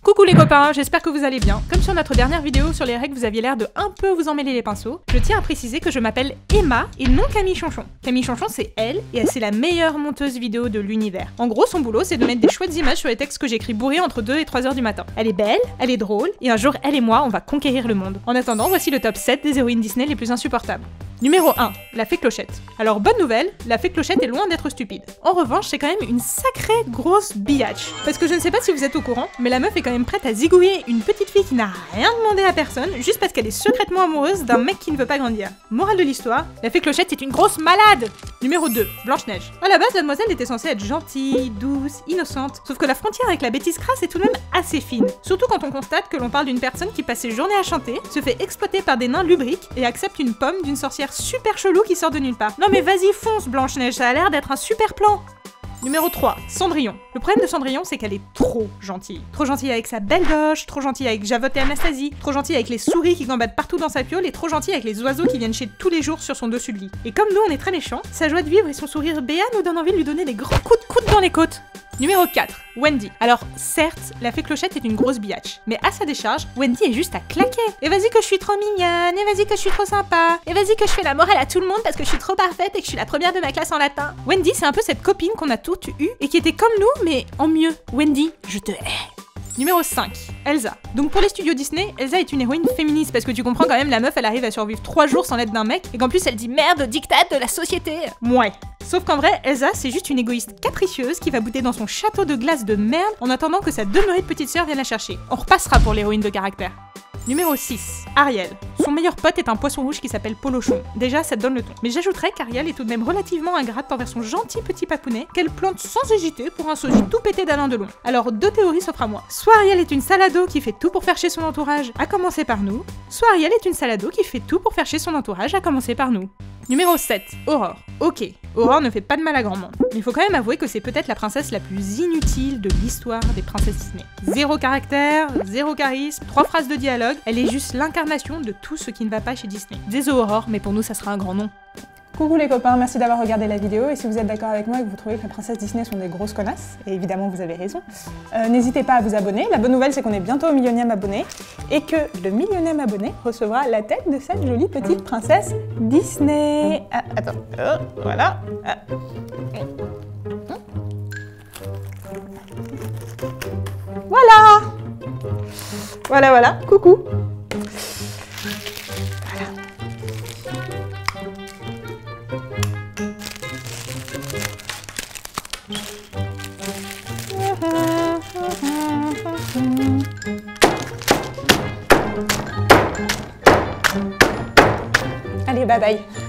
Coucou les copains, j'espère que vous allez bien. Comme sur notre dernière vidéo sur les règles, vous aviez l'air de un peu vous emmêler les pinceaux. Je tiens à préciser que je m'appelle Emma et non Camille Chonchon. Camille Chonchon c'est elle et c'est la meilleure monteuse vidéo de l'univers. En gros, son boulot c'est de mettre des chouettes images sur les textes que j'écris bourrés entre 2 et 3 heures du matin. Elle est belle, elle est drôle et un jour elle et moi on va conquérir le monde. En attendant, voici le top 7 des héroïnes Disney les plus insupportables. Numéro 1, la fée Clochette. Alors bonne nouvelle, la fée Clochette est loin d'être stupide. En revanche, c'est quand même une sacrée grosse biatch. Parce que je ne sais pas si vous êtes au courant, mais la meuf est quand même prête à zigouiller une petite fille qui n'a rien demandé à personne, juste parce qu'elle est secrètement amoureuse d'un mec qui ne veut pas grandir. Morale de l'histoire, la fée Clochette est une grosse malade. Numéro 2, Blanche-Neige. À la base, la demoiselle était censée être gentille, douce, innocente, sauf que la frontière avec la bêtise crasse est tout de même assez fine. Surtout quand on constate que l'on parle d'une personne qui passe ses journées à chanter, se fait exploiter par des nains lubriques et accepte une pomme d'une sorcière super chelou qui sort de nulle part. Non mais vas-y fonce Blanche-Neige, ça a l'air d'être un super plan. Numéro 3, Cendrillon. Le problème de Cendrillon, c'est qu'elle est trop gentille. Trop gentille avec sa belle gauche, trop gentille avec Javotte et Anastasie, trop gentille avec les souris qui gambadent partout dans sa piole et trop gentille avec les oiseaux qui viennent chez tous les jours sur son dessus de lit. Et comme nous, on est très méchants, sa joie de vivre et son sourire béat nous donnent envie de lui donner des grands coups de coude dans les côtes. Numéro 4, Wendy. Alors certes, la fée Clochette est une grosse biatch, mais à sa décharge, Wendy est juste à claquer. Et vas-y que je suis trop mignonne, et vas-y que je suis trop sympa, et vas-y que je fais la morale à tout le monde parce que je suis trop parfaite et que je suis la première de ma classe en latin. Wendy, c'est un peu cette copine qu'on a toutes eues et qui était comme nous, mais en mieux. Wendy, je te hais. Numéro 5, Elsa. Donc pour les studios Disney, Elsa est une héroïne féministe parce que tu comprends quand même, la meuf elle arrive à survivre 3 jours sans l'aide d'un mec et qu'en plus elle dit merde au diktat de la société. Ouais. Sauf qu'en vrai, Elsa c'est juste une égoïste capricieuse qui va bouder dans son château de glace de merde en attendant que sa demeurée de petite sœur vienne la chercher. On repassera pour l'héroïne de caractère. Numéro 6, Ariel. Son meilleur pote est un poisson rouge qui s'appelle Polochon. Déjà, ça te donne le ton. Mais j'ajouterais qu'Ariel est tout de même relativement ingrate envers son gentil petit papounet qu'elle plante sans hésiter pour un sosie tout pété d'Alain Delon. Alors, 2 théories s'offrent à moi. Soit Ariel est une salado qui fait tout pour faire chier son entourage, à commencer par nous, soit Ariel est une salado qui fait tout pour faire chier son entourage, à commencer par nous. Numéro 7, Aurore. Ok, Aurore ne fait pas de mal à grand monde, mais il faut quand même avouer que c'est peut-être la princesse la plus inutile de l'histoire des princesses Disney. Zéro caractère, zéro charisme, 3 phrases de dialogue, elle est juste l'incarnation de tout ce qui ne va pas chez Disney. Désolé Aurore, mais pour nous ça sera un grand nom. Coucou les copains, merci d'avoir regardé la vidéo et si vous êtes d'accord avec moi et que vous trouvez que les princesses Disney sont des grosses connasses, et évidemment vous avez raison, n'hésitez pas à vous abonner. La bonne nouvelle c'est qu'on est bientôt au 1 000e abonné et que le 1 000e abonné recevra la tête de cette jolie petite princesse Disney. Ah, attends, voilà. Ah. Voilà. Voilà, coucou. Allez, bye bye.